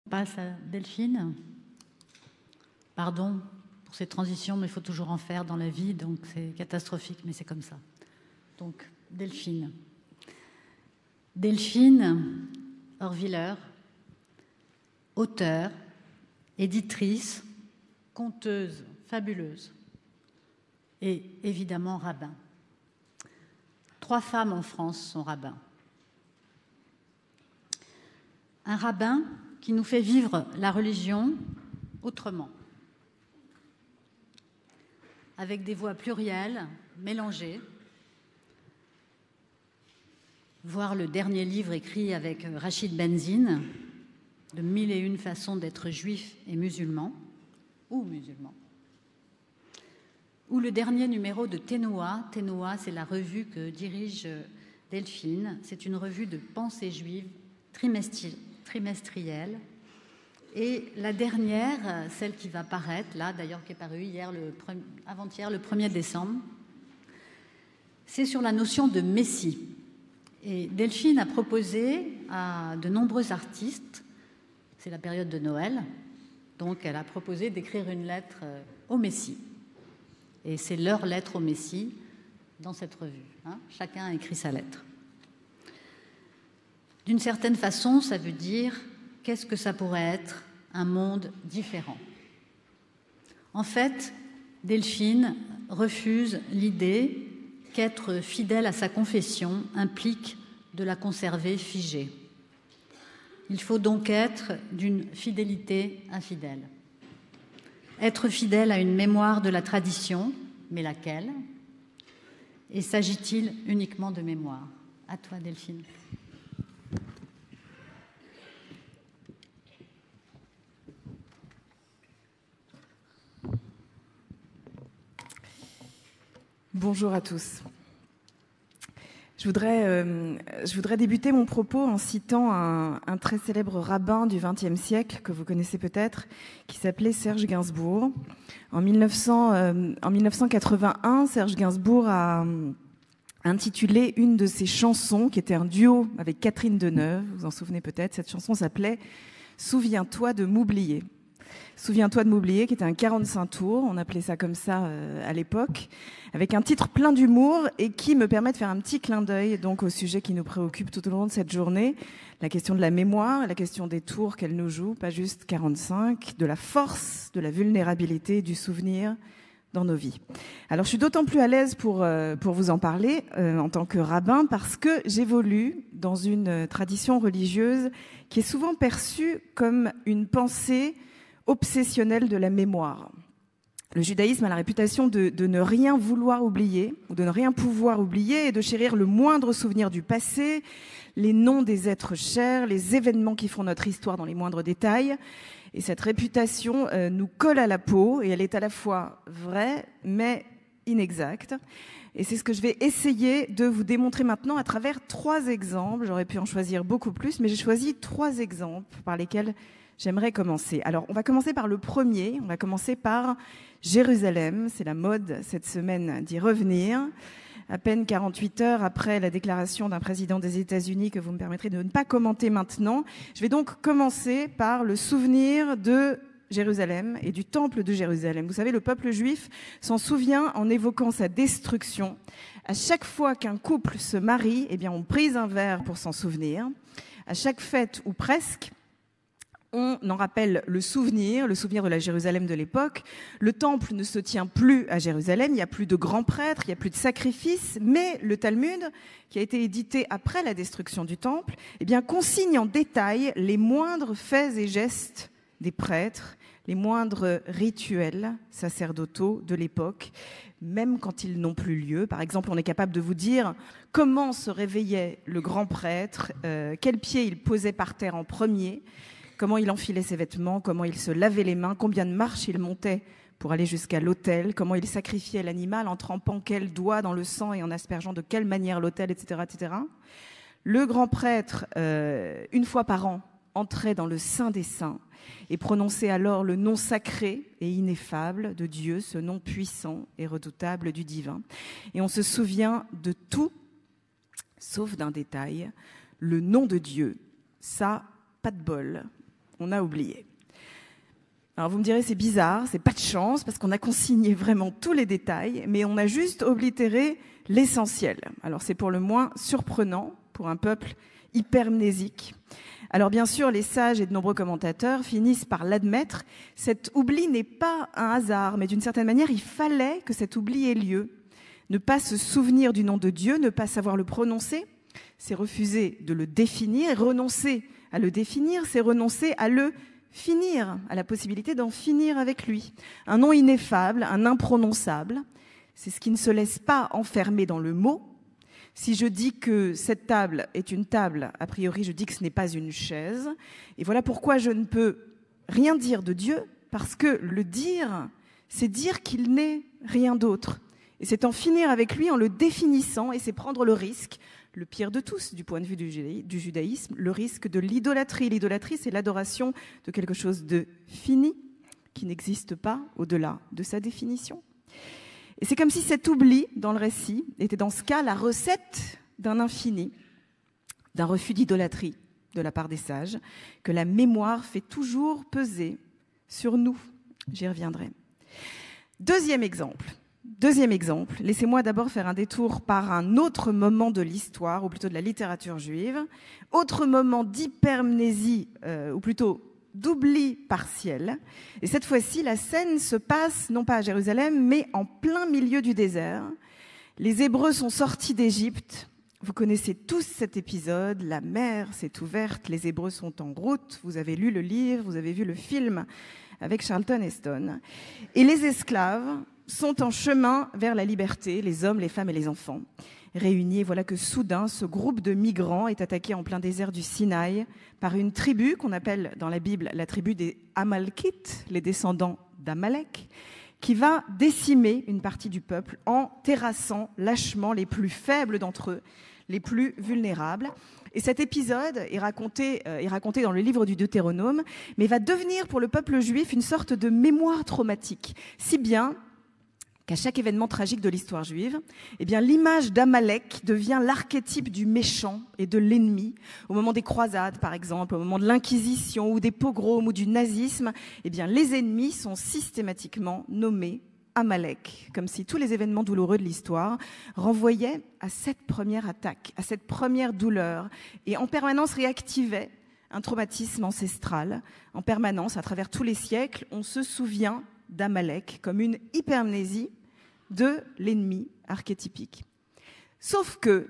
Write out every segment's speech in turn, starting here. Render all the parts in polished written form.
On passe à Delphine. Pardon pour ces transitions, mais il faut toujours en faire dans la vie, donc c'est catastrophique, mais c'est comme ça. Donc, Delphine. Delphine Horviller, auteure, éditrice, conteuse fabuleuse et évidemment rabbin. 3 femmes en France sont rabbins. Un rabbin qui nous fait vivre la religion autrement, avec des voix plurielles, mélangées. Voir le dernier livre écrit avec Rachid Benzine, de 1001 façons d'être juif et musulman, ou musulman. Ou le dernier numéro de Tenoua. Tenoua, c'est la revue que dirige Delphine. C'est une revue de pensée juive trimestrielle. Et la dernière, celle qui va paraître, là d'ailleurs qui est parue avant-hier, le 1er décembre, c'est sur la notion de Messie. Et Delphine a proposé à de nombreux artistes, c'est la période de Noël, donc elle a proposé d'écrire une lettre au Messie. Et c'est leur lettre au Messie dans cette revue. Chacun a écrit sa lettre. D'une certaine façon, ça veut dire qu'est-ce que ça pourrait être un monde différent. En fait, Delphine refuse l'idée qu'être fidèle à sa confession implique de la conserver figée. Il faut donc être d'une fidélité infidèle. Être fidèle à une mémoire de la tradition, mais laquelle? Et s'agit-il uniquement de mémoire? À toi, Delphine. Bonjour à tous. Je voudrais débuter mon propos en citant un très célèbre rabbin du XXe siècle que vous connaissez peut-être, qui s'appelait Serge Gainsbourg. En 1981, Serge Gainsbourg a intitulé une de ses chansons, qui était un duo avec Catherine Deneuve, vous vous en souvenez peut-être. Cette chanson s'appelait « Souviens-toi de m'oublier ». Souviens-toi de m'oublier, qui était un 45 tours, on appelait ça comme ça à l'époque, avec un titre plein d'humour et qui me permet de faire un petit clin d'œil donc au sujet qui nous préoccupe tout au long de cette journée, la question de la mémoire, la question des tours qu'elle nous joue, pas juste 45, de la force, de la vulnérabilité, du souvenir dans nos vies. Alors je suis d'autant plus à l'aise pour vous en parler en tant que rabbin parce que j'évolue dans une tradition religieuse qui est souvent perçue comme une pensée obsessionnel de la mémoire. Le judaïsme a la réputation de ne rien vouloir oublier, ou de ne rien pouvoir oublier, et de chérir le moindre souvenir du passé, les noms des êtres chers, les événements qui font notre histoire dans les moindres détails. Et cette réputation nous colle à la peau, et elle est à la fois vraie, mais inexacte. Et c'est ce que je vais essayer de vous démontrer maintenant à travers 3 exemples. J'aurais pu en choisir beaucoup plus, mais j'ai choisi 3 exemples par lesquels j'aimerais commencer. Alors, on va commencer par le premier. On va commencer par Jérusalem. C'est la mode cette semaine d'y revenir. À peine 48 heures après la déclaration d'un président des États-Unis que vous me permettrez de ne pas commenter maintenant. Je vais donc commencer par le souvenir de Jérusalem et du temple de Jérusalem. Vous savez, le peuple juif s'en souvient en évoquant sa destruction. À chaque fois qu'un couple se marie, eh bien, on brise un verre pour s'en souvenir. À chaque fête, ou presque, on en rappelle le souvenir de la Jérusalem de l'époque. Le temple ne se tient plus à Jérusalem, il n'y a plus de grands prêtres, il n'y a plus de sacrifices, mais le Talmud, qui a été édité après la destruction du temple, eh bien, consigne en détail les moindres faits et gestes des prêtres, les moindres rituels sacerdotaux de l'époque, même quand ils n'ont plus lieu. Par exemple, on est capable de vous dire comment se réveillait le grand prêtre, quel pied il posait par terre en premier, comment il enfilait ses vêtements, comment il se lavait les mains, combien de marches il montait pour aller jusqu'à l'autel, comment il sacrifiait l'animal en trempant quel doigt dans le sang et en aspergeant de quelle manière l'autel, etc., etc. Le grand prêtre, une fois par an, entrait dans le Saint des Saints et prononçait alors le nom sacré et ineffable de Dieu, ce nom puissant et redoutable du divin. Et on se souvient de tout, sauf d'un détail, le nom de Dieu. Ça, pas de bol. on a oublié. Alors vous me direz, c'est bizarre, c'est pas de chance, parce qu'on a consigné vraiment tous les détails, mais on a juste oblitéré l'essentiel. Alors c'est pour le moins surprenant pour un peuple hypermnésique. Alors bien sûr, les sages et de nombreux commentateurs finissent par l'admettre. Cet oubli n'est pas un hasard, mais d'une certaine manière, il fallait que cet oubli ait lieu. Ne pas se souvenir du nom de Dieu, ne pas savoir le prononcer, c'est refuser de le définir. Et renoncer à le définir, c'est renoncer à le finir, à la possibilité d'en finir avec lui. Un nom ineffable, un imprononçable, c'est ce qui ne se laisse pas enfermer dans le mot. Si je dis que cette table est une table, a priori je dis que ce n'est pas une chaise. Et voilà pourquoi je ne peux rien dire de Dieu, parce que le dire, c'est dire qu'il n'est rien d'autre. Et c'est en finir avec lui en le définissant, et c'est prendre le risque, le pire de tous du point de vue du judaïsme, le risque de l'idolâtrie. L'idolâtrie, c'est l'adoration de quelque chose de fini, qui n'existe pas au-delà de sa définition. Et c'est comme si cet oubli dans le récit était dans ce cas la recette d'un infini, d'un refus d'idolâtrie de la part des sages, que la mémoire fait toujours peser sur nous. J'y reviendrai. Deuxième exemple, laissez-moi d'abord faire un détour par un autre moment de l'histoire, ou plutôt de la littérature juive, autre moment d'hypermnésie, ou plutôt d'oubli partiel. Et cette fois-ci, la scène se passe non pas à Jérusalem, mais en plein milieu du désert. Les Hébreux sont sortis d'Égypte. Vous connaissez tous cet épisode. La mer s'est ouverte, les Hébreux sont en route. Vous avez lu le livre, vous avez vu le film avec Charlton Heston. Et les esclaves sont en chemin vers la liberté, les hommes, les femmes et les enfants. Réunis, et voilà que soudain, ce groupe de migrants est attaqué en plein désert du Sinaï par une tribu qu'on appelle dans la Bible la tribu des Amalkites, les descendants d'Amalek, qui va décimer une partie du peuple en terrassant lâchement les plus faibles d'entre eux, les plus vulnérables. Et cet épisode est raconté dans le livre du Deutéronome, mais va devenir pour le peuple juif une sorte de mémoire traumatique, si bien qu'à chaque événement tragique de l'histoire juive, eh bien, l'image d'Amalek devient l'archétype du méchant et de l'ennemi. Au moment des croisades, par exemple, au moment de l'Inquisition ou des pogroms ou du nazisme, eh bien, les ennemis sont systématiquement nommés Amalek, comme si tous les événements douloureux de l'histoire renvoyaient à cette première attaque, à cette première douleur, et en permanence réactivaient un traumatisme ancestral. En permanence, à travers tous les siècles, on se souvient d'Amalek comme une hypermnésie de l'ennemi archétypique. Sauf que,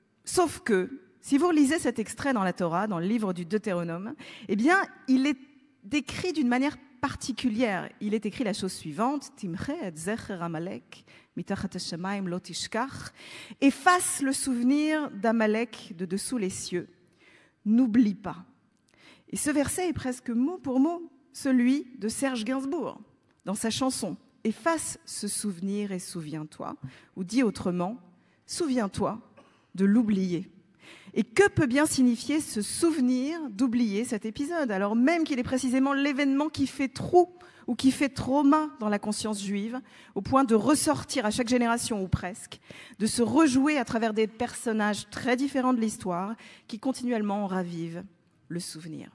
si vous relisez cet extrait dans la Torah, dans le livre du Deutéronome, eh bien, il est décrit d'une manière particulière. Il est écrit la chose suivante, Timche et zecher Amalek, mitachat hashamayim lo tishkach, efface le souvenir d'Amalek de dessous les cieux, n'oublie pas. Et ce verset est presque mot pour mot celui de Serge Gainsbourg, dans sa chanson « Efface ce souvenir et souviens-toi », ou dit autrement « Souviens-toi de l'oublier ». Et que peut bien signifier ce souvenir d'oublier cet épisode, alors même qu'il est précisément l'événement qui fait trou ou qui fait trauma dans la conscience juive, au point de ressortir à chaque génération ou presque, de se rejouer à travers des personnages très différents de l'histoire qui continuellement ravivent le souvenir.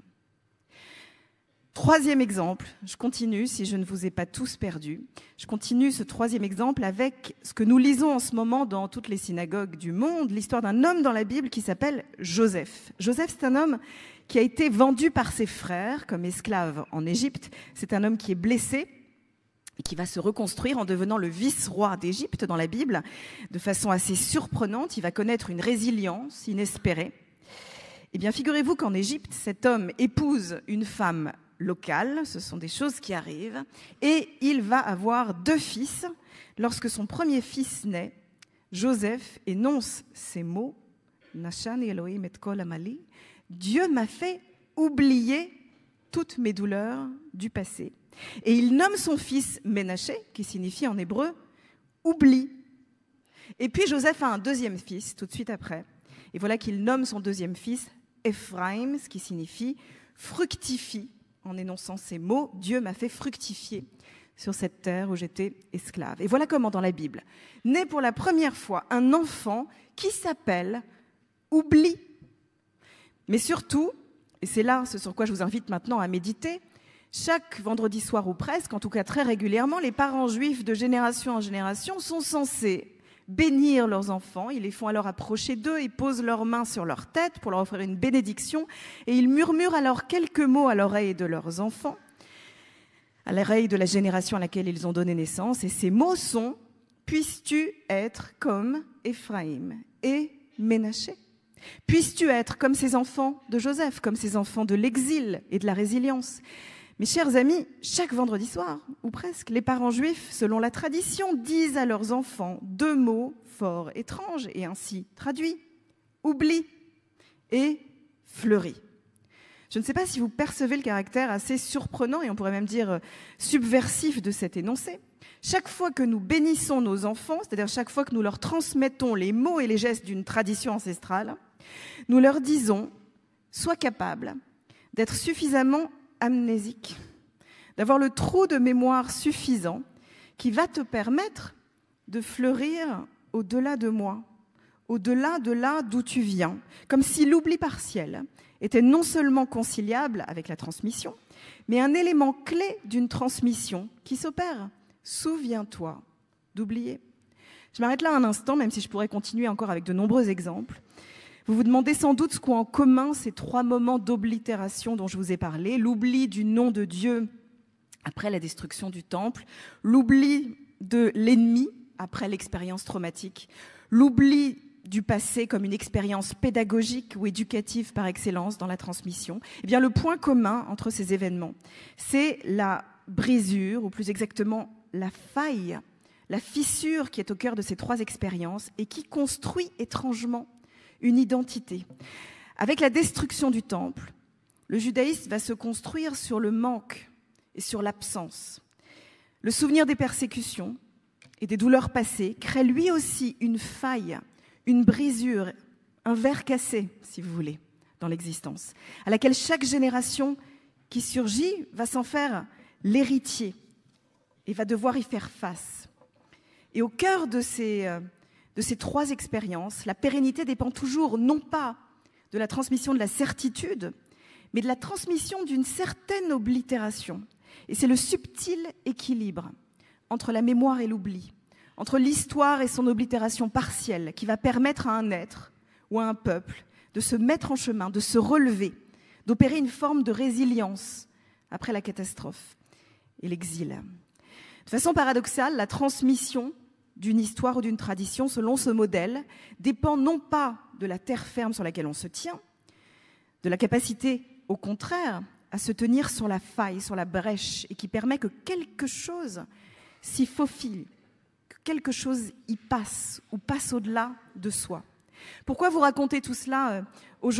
Troisième exemple, je continue, si je ne vous ai pas tous perdus, je continue ce troisième exemple avec ce que nous lisons en ce moment dans toutes les synagogues du monde, l'histoire d'un homme dans la Bible qui s'appelle Joseph. Joseph, c'est un homme qui a été vendu par ses frères comme esclave en Égypte. C'est un homme qui est blessé et qui va se reconstruire en devenant le vice-roi d'Égypte dans la Bible de façon assez surprenante. Il va connaître une résilience inespérée. Eh bien, figurez-vous qu'en Égypte, cet homme épouse une femme locale, ce sont des choses qui arrivent, et il va avoir 2 fils. Lorsque son premier fils naît, Joseph énonce ces mots, Nashani Elohim et kol amali, Dieu m'a fait oublier toutes mes douleurs du passé. Et il nomme son fils Ménaché, qui signifie en hébreu oubli. Et puis Joseph a un 2e fils tout de suite après, et voilà qu'il nomme son 2e fils Ephraim, ce qui signifie fructifie. En énonçant ces mots, Dieu m'a fait fructifier sur cette terre où j'étais esclave. Et voilà comment, dans la Bible, naît pour la première fois un enfant qui s'appelle Oubli. Mais surtout, Et c'est là ce sur quoi je vous invite maintenant à méditer. Chaque vendredi soir ou presque, en tout cas très régulièrement, les parents juifs de génération en génération sont censés bénir leurs enfants. Ils les font alors approcher d'eux et posent leurs mains sur leur tête pour leur offrir une bénédiction. Et ils murmurent alors quelques mots à l'oreille de leurs enfants, à l'oreille de la génération à laquelle ils ont donné naissance. Et ces mots sont « Puisses-tu être comme Éphraïm et Ménaché ?» Puisses-tu être comme ces enfants de Joseph, comme ces enfants de l'exil et de la résilience. Mes chers amis, chaque vendredi soir, ou presque, les parents juifs, selon la tradition, disent à leurs enfants 2 mots fort étranges et ainsi traduits. Oubli et fleuris. Je ne sais pas si vous percevez le caractère assez surprenant et on pourrait même dire subversif de cet énoncé. Chaque fois que nous bénissons nos enfants, c'est-à-dire chaque fois que nous leur transmettons les mots et les gestes d'une tradition ancestrale, nous leur disons « Sois capable d'être suffisamment amnésique, d'avoir le trou de mémoire suffisant qui va te permettre de fleurir au-delà de moi, au-delà de là d'où tu viens, comme si l'oubli partiel était non seulement conciliable avec la transmission, mais un élément clé d'une transmission qui s'opère. Souviens-toi d'oublier. » Je m'arrête là un instant, même si je pourrais continuer encore avec de nombreux exemples. Vous vous demandez sans doute ce qu'ont en commun ces 3 moments d'oblitération dont je vous ai parlé. L'oubli du nom de Dieu après la destruction du temple, l'oubli de l'ennemi après l'expérience traumatique, l'oubli du passé comme une expérience pédagogique ou éducative par excellence dans la transmission. Eh bien, le point commun entre ces événements, c'est la brisure, ou plus exactement la faille, la fissure qui est au cœur de ces 3 expériences et qui construit étrangement une identité. Avec la destruction du temple, le judaïsme va se construire sur le manque et sur l'absence. Le souvenir des persécutions et des douleurs passées crée lui aussi une faille, une brisure, un verre cassé, si vous voulez, dans l'existence, à laquelle chaque génération qui surgit va s'en faire l'héritier et va devoir y faire face. Et au cœur de ces 3 expériences, la pérennité dépend toujours non pas de la transmission de la certitude, mais de la transmission d'une certaine oblitération. Et c'est le subtil équilibre entre la mémoire et l'oubli, entre l'histoire et son oblitération partielle, qui va permettre à un être ou à un peuple de se mettre en chemin, de se relever, d'opérer une forme de résilience après la catastrophe et l'exil. De façon paradoxale, la transmission d'une histoire ou d'une tradition, selon ce modèle, dépend non pas de la terre ferme sur laquelle on se tient, de la capacité, au contraire, à se tenir sur la faille, sur la brèche, et qui permet que quelque chose s'y faufile, que quelque chose y passe, ou passe au-delà de soi. Pourquoi vous raconter tout cela aujourd'hui ?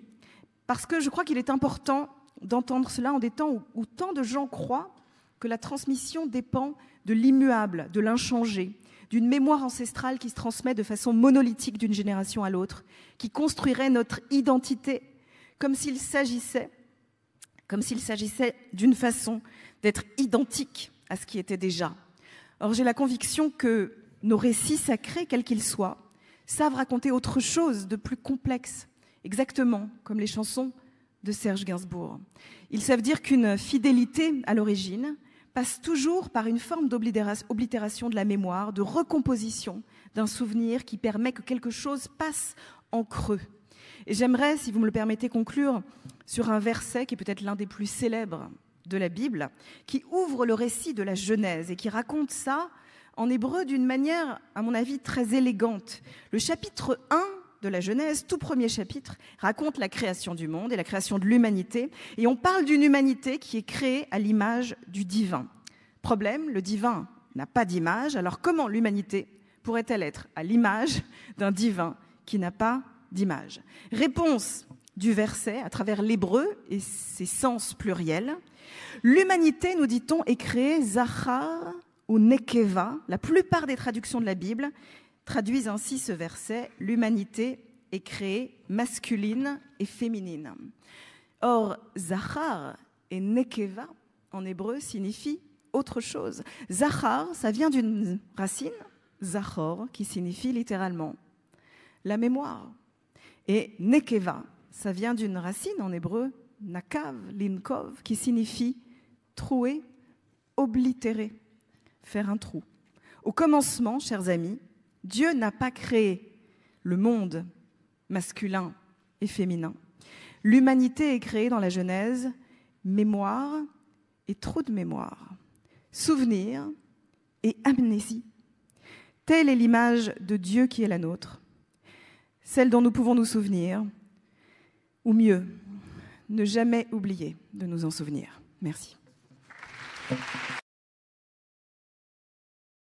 Parce que je crois qu'il est important d'entendre cela en des temps où tant de gens croient que la transmission dépend de l'immuable, de l'inchangé, d'une mémoire ancestrale qui se transmet de façon monolithique d'une génération à l'autre, qui construirait notre identité comme s'il s'agissait d'une façon d'être identique à ce qui était déjà. Or, j'ai la conviction que nos récits sacrés, quels qu'ils soient, savent raconter autre chose de plus complexe, exactement comme les chansons de Serge Gainsbourg. Ils savent dire qu'une fidélité à l'origine passe toujours par une forme d'oblitération de la mémoire, de recomposition d'un souvenir qui permet que quelque chose passe en creux. Et j'aimerais, si vous me le permettez, conclure sur un verset qui est peut-être l'un des plus célèbres de la Bible, qui ouvre le récit de la Genèse et qui raconte ça en hébreu d'une manière, à mon avis, très élégante. Le chapitre 1 de la Genèse, tout premier chapitre, raconte la création du monde et la création de l'humanité. Et on parle d'une humanité qui est créée à l'image du divin. Problème, le divin n'a pas d'image, alors comment l'humanité pourrait-elle être à l'image d'un divin qui n'a pas d'image ? Réponse du verset à travers l'hébreu et ses sens pluriels. L'humanité, nous dit-on, est créée Zachar ou Nekeva. La plupart des traductions de la Bible traduisent ainsi ce verset, l'humanité est créée masculine et féminine. Or, Zachar et Nekeva, en hébreu, signifient autre chose. Zachar, ça vient d'une racine, Zachor, qui signifie littéralement la mémoire. Et Nekeva, ça vient d'une racine en hébreu, nakav, linkov, qui signifie trouer, oblitérer, faire un trou. Au commencement, chers amis, Dieu n'a pas créé le monde masculin et féminin. L'humanité est créée dans la Genèse, mémoire et trop de mémoire, souvenir et amnésie. Telle est l'image de Dieu qui est la nôtre, celle dont nous pouvons nous souvenir, ou mieux, ne jamais oublier de nous en souvenir. Merci.